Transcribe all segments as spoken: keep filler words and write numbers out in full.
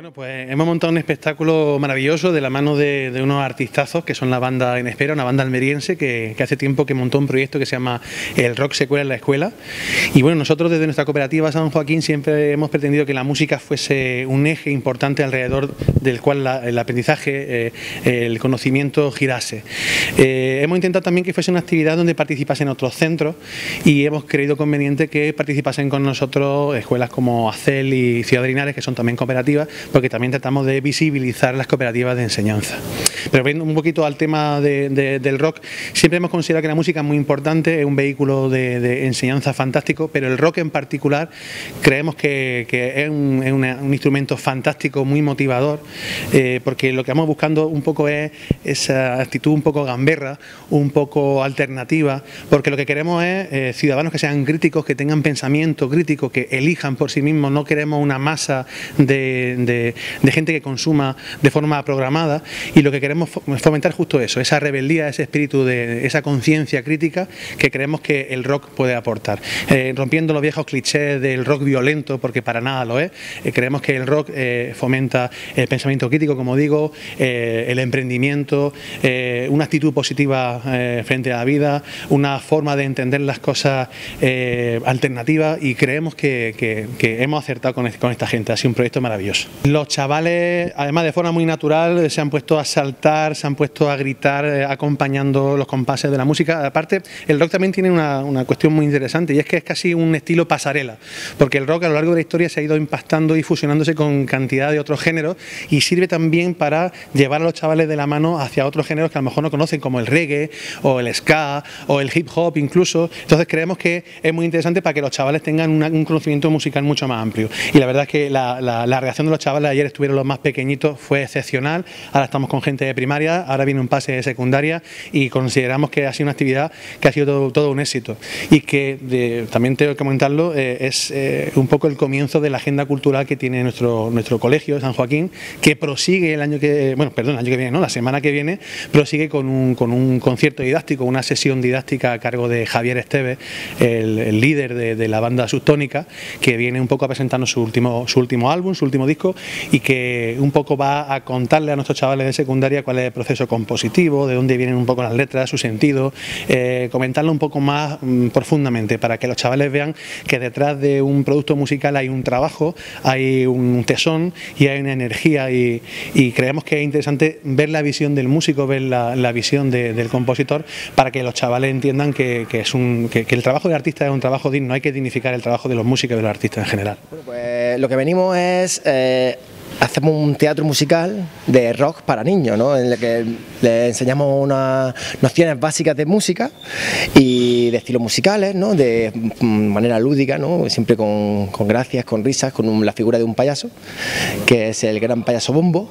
Bueno, pues hemos montado un espectáculo maravilloso de la mano de, de unos artistazos que son la banda En Espera, una banda almeriense que, que hace tiempo que montó un proyecto que se llama El Rock se cuela en la escuela. Y bueno, nosotros desde nuestra cooperativa San Joaquín siempre hemos pretendido que la música fuese un eje importante alrededor del cual la, el aprendizaje, eh, el conocimiento girase. Eh, hemos intentado también que fuese una actividad donde participasen otros centros y hemos creído conveniente que participasen con nosotros escuelas como ACEL y Ciudad de Linares, que son también cooperativas, porque también tratamos de visibilizar las cooperativas de enseñanza. Pero viendo un poquito al tema de, de, del rock, siempre hemos considerado que la música es muy importante, es un vehículo de, de enseñanza fantástico, pero el rock en particular creemos que, que es, un, es una, un instrumento fantástico, muy motivador, eh, porque lo que vamos buscando un poco es esa actitud un poco gamberra, un poco alternativa, porque lo que queremos es eh, ciudadanos que sean críticos, que tengan pensamiento crítico, que elijan por sí mismos. No queremos una masa de, de De, de gente que consuma de forma programada, y lo que queremos fomentar justo eso, esa rebeldía, ese espíritu de esa conciencia crítica que creemos que el rock puede aportar, eh, rompiendo los viejos clichés del rock violento, porque para nada lo es. Eh, creemos que el rock eh, fomenta el pensamiento crítico, como digo, eh, el emprendimiento, eh, una actitud positiva eh, frente a la vida, una forma de entender las cosas eh, alternativa, y creemos que, que, que hemos acertado con, con esta gente. Ha sido un proyecto maravilloso. Los chavales, además de forma muy natural, se han puesto a saltar, se han puesto a gritar eh, acompañando los compases de la música. Aparte, el rock también tiene una, una cuestión muy interesante, y es que es casi un estilo pasarela, porque el rock a lo largo de la historia se ha ido impactando y fusionándose con cantidad de otros géneros, y sirve también para llevar a los chavales de la mano hacia otros géneros que a lo mejor no conocen, como el reggae o el ska o el hip hop incluso. Entonces creemos que es muy interesante para que los chavales tengan una, un conocimiento musical mucho más amplio, y la verdad es que la, la, la reacción de los chavales, ayer estuvieron los más pequeñitos, fue excepcional. Ahora estamos con gente de primaria, ahora viene un pase de secundaria, y consideramos que ha sido una actividad que ha sido todo, todo un éxito, y que de, también tengo que comentarlo, eh, es eh, un poco el comienzo de la agenda cultural que tiene nuestro, nuestro colegio San Joaquín, que prosigue el año que, bueno, perdón, el año que viene, no, la semana que viene, prosigue con un, con un concierto didáctico, una sesión didáctica a cargo de Javier Esteves, el, el líder de, de la banda Subtónica, que viene un poco a presentarnos su último, su último álbum, su último disco, y que un poco va a contarle a nuestros chavales de secundaria cuál es el proceso compositivo, de dónde vienen un poco las letras, su sentido, eh, comentarlo un poco más mm, profundamente, para que los chavales vean que detrás de un producto musical hay un trabajo, hay un tesón y hay una energía, y, y creemos que es interesante ver la visión del músico, ver la, la visión de, del compositor, para que los chavales entiendan que, que, es un, que, que el trabajo del artista es un trabajo digno. Hay que dignificar el trabajo de los músicos y de los artistas en general. Bueno, pues lo que venimos es... Eh... hacemos un teatro musical de rock para niños, ¿no? En el que les enseñamos unas nociones básicas de música y de estilos musicales, ¿no? De manera lúdica, ¿no? Siempre con, con gracias, con risas, con un, la figura de un payaso, que es el gran payaso Bombo.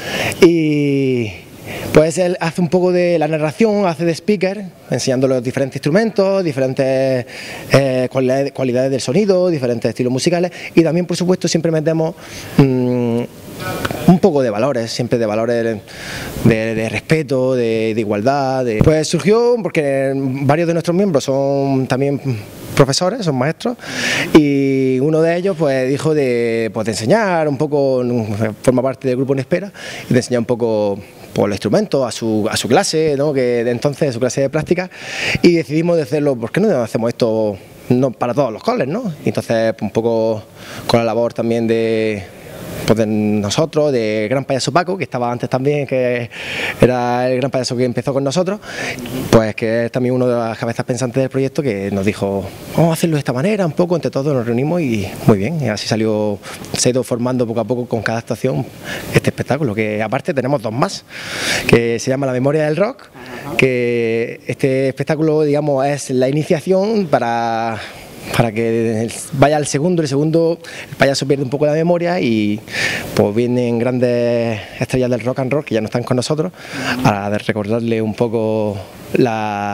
Y pues él hace un poco de la narración, hace de speaker, enseñando los diferentes instrumentos, diferentes eh, cualidades, cualidades del sonido, diferentes estilos musicales, y también, por supuesto, siempre metemos mmm, un poco de valores, siempre de valores de, de respeto, de, de igualdad. De... Pues surgió porque varios de nuestros miembros son también profesores, son maestros, y uno de ellos pues dijo de, pues, de enseñar un poco, forma parte del grupo En Espera, y de enseñar un poco por el instrumento a su, a su clase, ¿no? Que de entonces, su clase de práctica, y decidimos de hacerlo. ¿Por qué no hacemos esto no para todos los coles, ¿no? Y entonces un poco con la labor también de, pues de nosotros, de Gran Payaso Paco, que estaba antes también, que era el gran payaso que empezó con nosotros, pues que es también uno de las cabezas pensantes del proyecto, que nos dijo, vamos a hacerlo de esta manera, un poco, entre todos nos reunimos, y muy bien, y así salió, se ha ido formando poco a poco con cada actuación este espectáculo, que aparte tenemos dos más, que se llama La Memoria del Rock, que este espectáculo, digamos, es la iniciación para... para que vaya al segundo. El segundo, el payaso pierde un poco la memoria, y pues vienen grandes estrellas del rock and roll que ya no están con nosotros, a recordarle un poco la,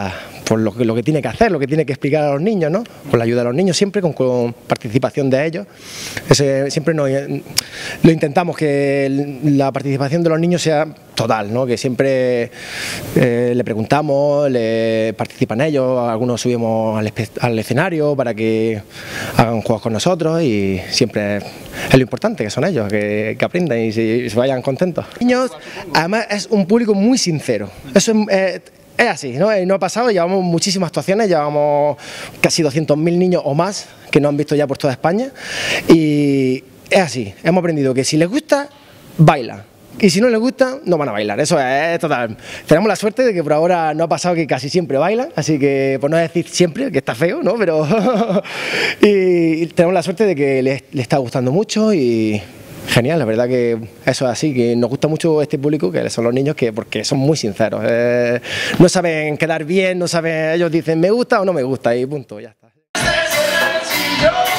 por lo que, lo que tiene que hacer, lo que tiene que explicar a los niños, ¿no? Con la ayuda de los niños siempre, con, con participación de ellos. Ese, siempre nos, lo intentamos que la participación de los niños sea total, ¿no? Que siempre eh, le preguntamos, le participan ellos, algunos subimos al, al escenario para que hagan juegos con nosotros y siempre es lo importante, que son ellos, que, que aprendan y se, y se vayan contentos. Los niños, además, es un público muy sincero. Eso es, eh, es así, ¿no? No ha pasado, llevamos muchísimas actuaciones, llevamos casi doscientos mil niños o más que nos han visto ya por toda España y es así, hemos aprendido que si les gusta, bailan. Y si no les gusta, no van a bailar, eso es total. Tenemos la suerte de que por ahora no ha pasado que casi siempre bailan, así que por no decir siempre, que está feo, ¿no? Pero y tenemos la suerte de que les, les está gustando mucho y genial, la verdad que eso es así, que nos gusta mucho este público, que son los niños, que porque son muy sinceros, eh, no saben quedar bien, no saben, ellos dicen me gusta o no me gusta y punto, ya está.